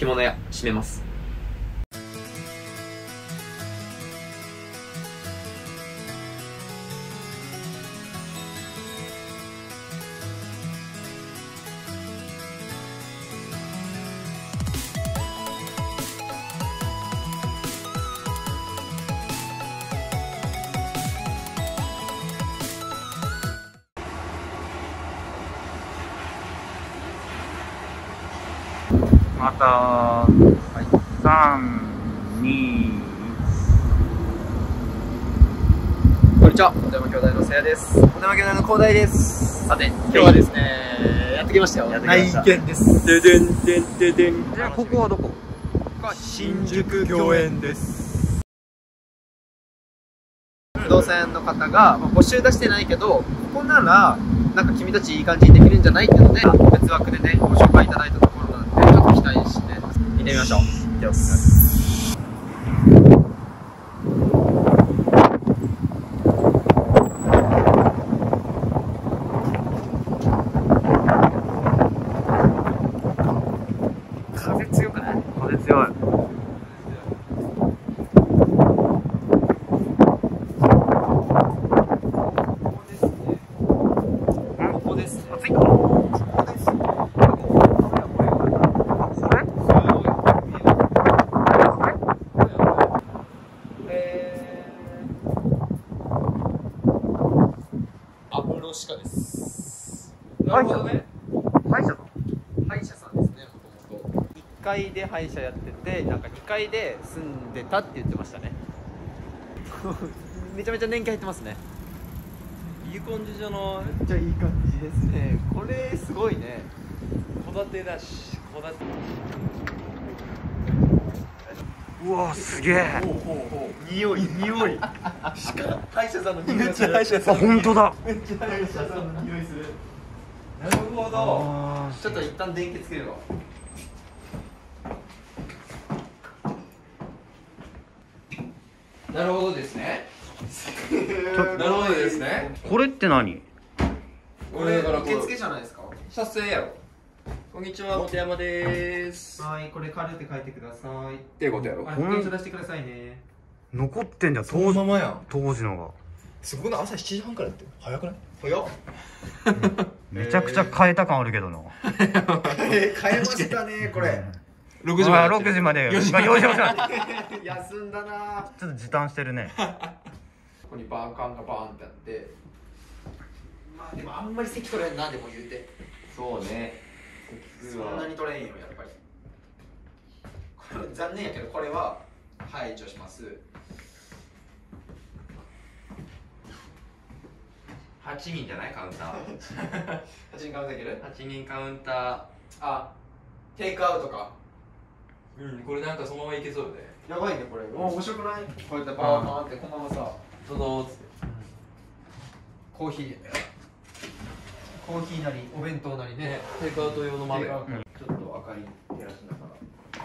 着物屋閉めます。 また、3、2、 こんにちは、小山兄弟のせやです。 小山兄弟の広大です。 さて、今日はですね、やってきましたよ。 内見です。 ででんでんででん。 じゃあここはどこ？新宿御苑です。 不動産屋の方が、募集出してないけど、ここならなんか君たちいい感じにできるんじゃないっていうので、別枠でねご紹介いただいたところなんで、ちょっと期待して見てみましょう。いきます。風強くない？ 風強い。 歯科です。 なるほどね。歯医者さん。 歯医者さんですね、もともと。1階で歯医者やってて、なんか2階で住んでたって言ってましたね。めちゃめちゃ年季入ってますね。 いい感じじゃない？ めっちゃいい感じですね。これすごいね。 戸建てだし、戸建て。 うわすげえ。 匂い。歯医者さんの匂い。めっちゃ歯医者さん。 本当だ。 めっちゃ歯医者さんの匂いする。なるほど。 ちょっと一旦電気つけるわ。なるほどですね。 なるほどですね。 これって何？ これ受付じゃないですか。 撮影やろ。こんにちは、本山です。 はい、これカルテ書いてください。 っていうことやろ。 保険証出してくださいね。 残ってんじゃん。 そのままやん。 当時のが。 すごくない？朝7時半からやってる。早くない？ 早っ。 めちゃくちゃ変えた感あるけどな。 変えましたね、これ。 6 6時まで。4時まで。 休んだな。 ちょっと時短してるね。 ここにバーカンがバーンってあって、まあでもあんまり席取れんな、でも言うて。 そうね。 そんなに取れんよ、やっぱり。これ残念やけど、これは排除します。 8人じゃないカウンター。 8人カウンターいける？ 8人カウンタあ、テイクアウトか。 ー。これなんかそのままいけそうよね。 やばいね、これ。面白くない？こうやってバーカンってこのままさ、 どうぞ。 コーヒーなりお弁当なりね。 テイクアウト用の豆。 ちょっと明かり照らしながら。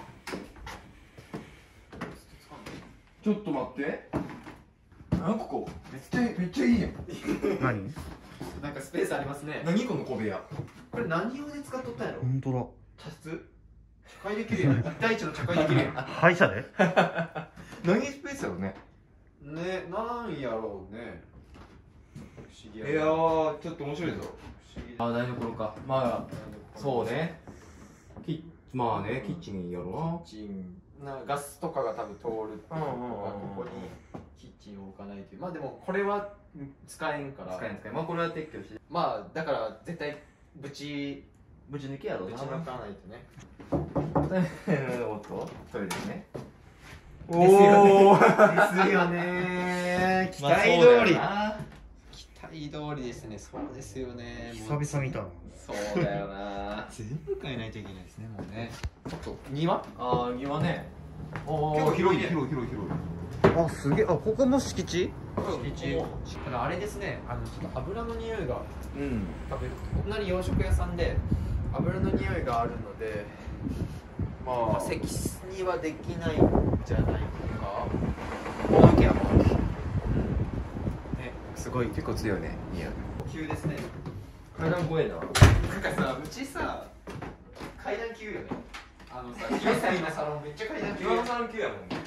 ちょっと待って。なんかここめっちゃいいやん。 何？ なんかスペースありますね。 何この小部屋。 これ何用で使っとったんやろ？ 本当だ。 茶室？茶会できるやん。一対一の茶会できるやん。 歯医者で？ 何スペースやろね。 ね、なんやろうね。不思議やな。 いやー、ちょっと面白いぞ。あ、台所か。まあ、そうね。まあね、キッチンやろキッチンガスとかが多分通るっていうのがここにキッチンを置かないという。まあでもこれは使えんから。 使え。まあこれは撤去して。 まあだから絶対ぶち抜きやろな。 抜かないとね。 おっと、トイレですね。 ですよね。期待通り。期待通りですね。そうですよね。 久々見たの。 そうだよな。 全部変えないといけないですね、もうね。 庭？ あー、庭ね。 結構広いね。 広い。 あすげえ。あここも敷地？ 敷地。ただあれですね。ちょっと油の匂いがうん。 隣洋食屋さんで油の匂いがあるので、まあ席にはできないんじゃないか。この家はもうね、すごい結構強いね。いや。 急ですね。 階段怖えな。 なんかさ、うちさ階段急よね。 さ、清澄のサロンめっちゃ階段急岩のサロン級やもんね。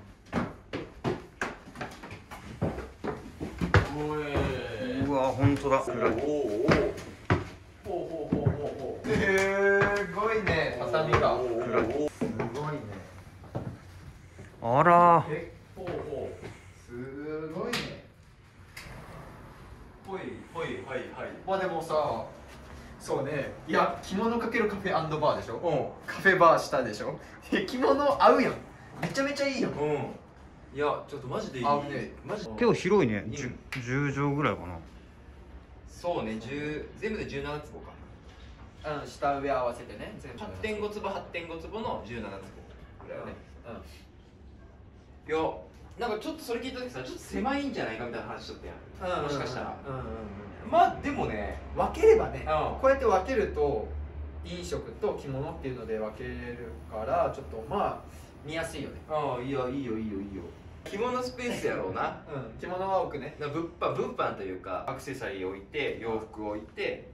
おい。 うわ、ほんとだ。 おお。ほうほうほうほうほう。 すごいね、畳が。 おお。 すごいね。 あら。 え、ほうほう。 すごいね。 ほいほいはいはい。 まあでもさ、そうね、いや、着物かけるカフェ&バーでしょ。 うカフェバーしたでしょ。着物合うやん。めちゃめちゃいいよ。 ん。うん。いや、ちょっとマジでいい。 合うね。 マジ。 結構広いね。 いい 10畳ぐらいかな。 そうね、全部で17坪か。 下上合わせてね。全部 8.5坪8.5坪の17坪ぐらいね。 うん。 いや、なんかちょっとそれ聞いた時さ、ちょっと狭いんじゃないかみたいな話しとったやん。もしかしたら。まあでもね、 分ければね、 うんこうやって分けると飲食と着物っていうので分けるからちょっとまあ見やすいよね。 ああ、いいよいいよいいよいいよ。着物スペースやろうな。 うん、着物は多くね。 物販というか、アクセサリー置いて、洋服置いて、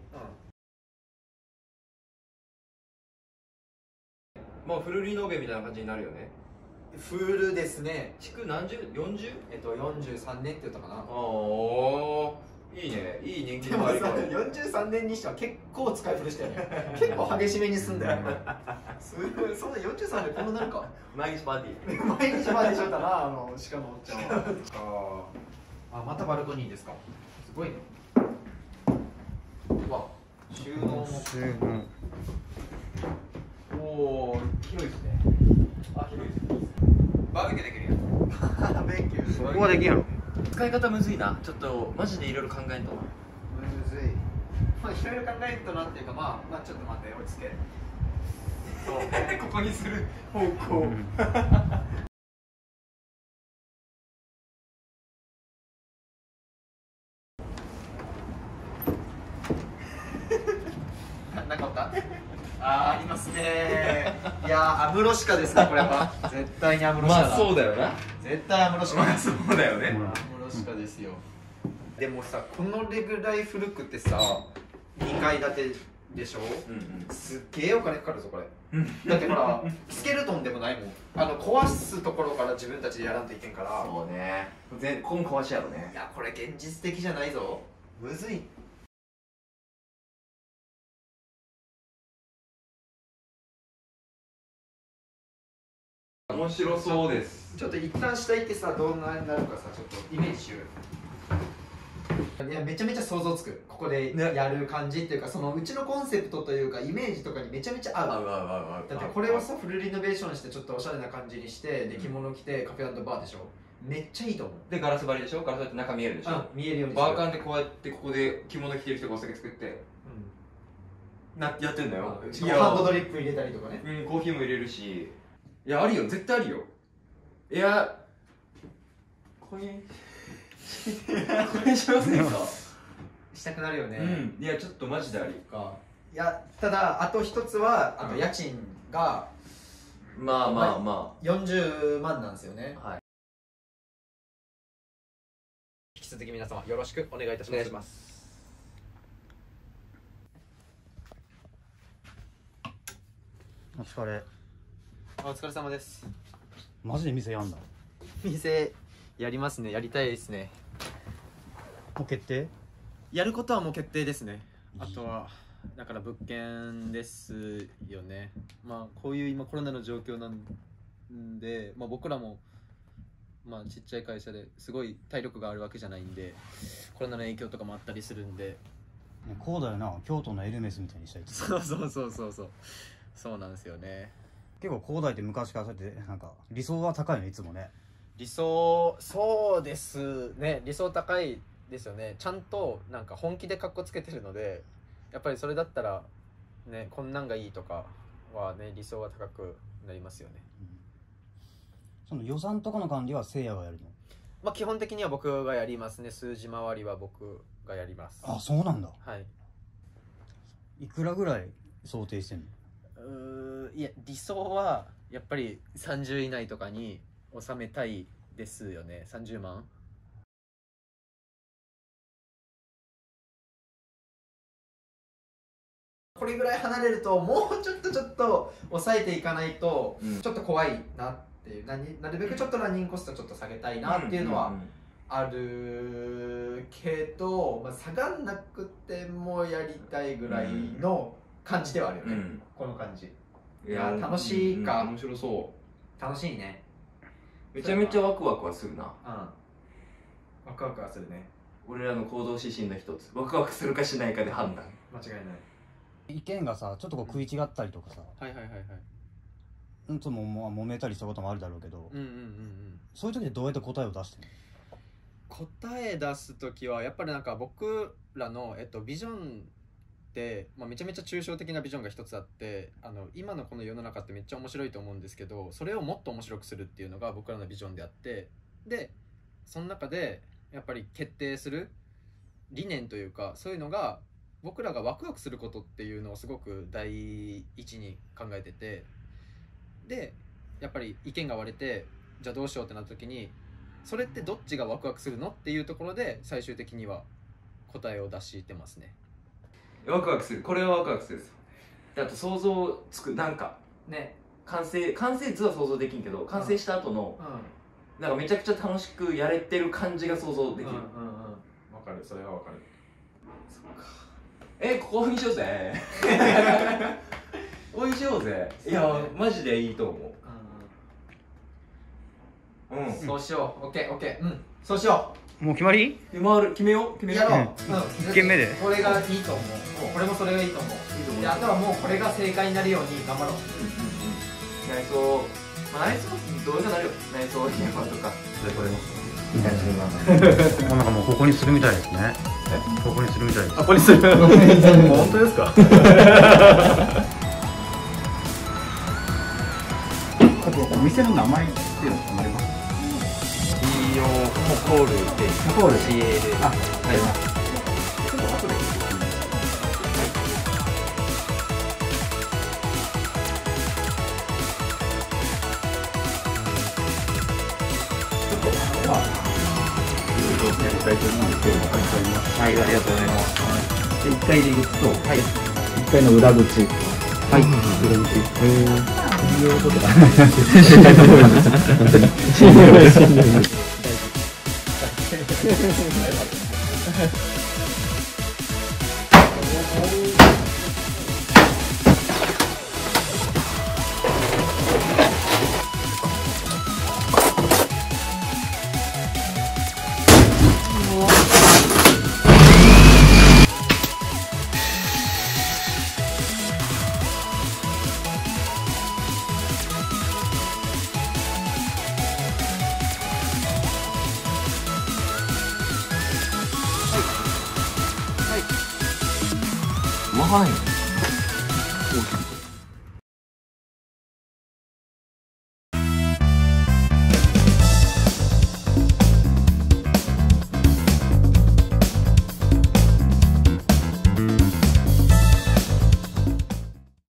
もうフルリノベみたいな感じになるよね。 フールですね。 築何十 40？ 43年って言ったかな。 ああ、いいね、いい年でもさ、 金もありか 43年にしては結構使い古してる結構激しめに住んだよそんな43年こんななるか毎日パーティー。 毎日までしょったな、鹿のおっちゃんはあ、またバルコニーですか。すごいね。うわ、収納もおお、広いですね。あ、広いですね。バーベキューできるやん。 バーベキューそこはできんやろ。 使い方むずいな。ちょっとマジでいろいろ考えんと。 むずい。まあいろいろ考えるとなっていうか、まあちょっと待って、落ち着け。そうここにする方向。 なんかおったありますね。いやー、アムロシカですね、これは。絶対にアムロシカだ。 まあそうだよな。 絶対アムロシカ。 まあそうだよね。 アムロシカですよ。でもさ、このレぐらい古くってさ、2階建てでしょ。すっげえお金かかるぞこれ。だってほら、スケルトンでもないもん。壊すところから自分たちでやらんといけんから。 そうね。こん壊しやろいね。 や、これ現実的じゃないぞ。むずい。 面白そうです。 ちょっと一旦下行ってさ、どんなになるかさ、ちょっとイメージしようよ。いや、めちゃめちゃ想像つく。ここでやる感じっていうか、そのうちのコンセプトというかイメージとかにめちゃめちゃ合う。だってこれをさ、フルリノベーションしてちょっとおしゃれな感じにしてで着物着てカフェ&バーでしょ。めっちゃいいと思う。 で、ガラス張りでしょ。ガラス張りって中見えるでしょ。 見えるようにバーカンでこうやってここで着物着てる人がお酒作ってやってんだよ。 しかもハンドドリップ入れたりとかね。 うん、コーヒーも入れるし。いや、あるよ、絶対あるよ。いや、これしませんか。 したくなるよね。 うん、いや、ちょっとマジであり。 いや、ただあと一つは家賃がまあまあま 40万なんですよね。 あ。はい。 引き続き皆様よろしくお願いいたします。 お願いします。 お疲れ。 お疲れ様です。 マジで店やんだ。 店やりますね。やりたいですね。 もう決定？ やることはもう決定ですね。あとはだから物件ですよね。まあこういう今コロナの状況なんで、まあ、僕らもまあちっちゃい会社ですごい体力があるわけじゃないんで、コロナの影響とかもあったりするんで。 こうだよな、京都のエルメスみたいにしたい。 そうなんですよね。 結構広大って昔からそうやってなんか理想は高いの、いつもね。 理想、そうですね。理想高いですよね。ちゃんとなんか本気でカッコつけてるので、やっぱりそれだったらね、こんなんがいいとかはね、理想は高くなりますよね。 その予算とかの管理はせいやがやるの？ まあ基本的には僕がやりますね。数字回りは僕がやります。 あ、そうなんだ。 はい。 いくらぐらい想定してんの？ いや、理想はやっぱり30以内とかに収めたいですよね。30万。 これぐらい離れるともうちょっと抑えていかないと、ちょっと怖いなっていう、なるべくちょっとランニングコストちょっと下げたいなっていうのはあるけど、まあ、下がんなくてもやりたいぐらいの感じではあるよね、この感じ。いや楽しいか、 面白そう。楽しいね。 めちゃめちゃワクワクはするな。 ワクワクはするね。 俺らの行動指針の一つ、ワクワクするかしないかで判断。 間違いない。 意見がさちょっとこう食い違ったりとかさ、揉めたりしたこともあるだろうけど、そういう時でどうやって答えを出してるの？ 答え出す時はやっぱりなんか僕らの、ビジョンで、めちゃめちゃ抽象的なビジョンが一つあって、今のこの世の中ってめっちゃ面白いと思うんですけど、それをもっと面白くするっていうのが僕らのビジョンであって、でその中でやっぱり決定する理念というか、そういうのが僕らがワクワクすることっていうのをすごく第一に考えてて、でやっぱり意見が割れて、じゃあどうしようってなった時に、それってどっちがワクワクするのっていうところで最終的には答えを出してますね。 ワクワクする、これはワクワクするですよ。であと想像つく、なんかね、完成図は想像できんけど、完成した後の、なんかめちゃくちゃ楽しくやれてる感じが想像できる。 わかる、それはわかる。 ここにしようぜここにしようぜ。いやマジでいいと思う。 そうしよう。オッケー。そうしよもう決まり？ 決めよう。 やろう。 1軒目でこれがいいと思う。これもそれがいいと思う。であとはもうこれが正解になるように頑張ろう。 内装、内装どうにかなるよ。内装山とかこれももうなんかもうここにするみたいですね。ここにするみたいです。 ここにする。本当ですか？ あとお店の名前っていうの決まります？ モコールで、 モコール CA あります。ちょっと後でやりたいと思うんですけど、はい、ありがとうございます。で、1階で行くと、はい、1階の裏口。はい、裏口。いいよ、とか。信頼の方です。本当に。信頼。 はい。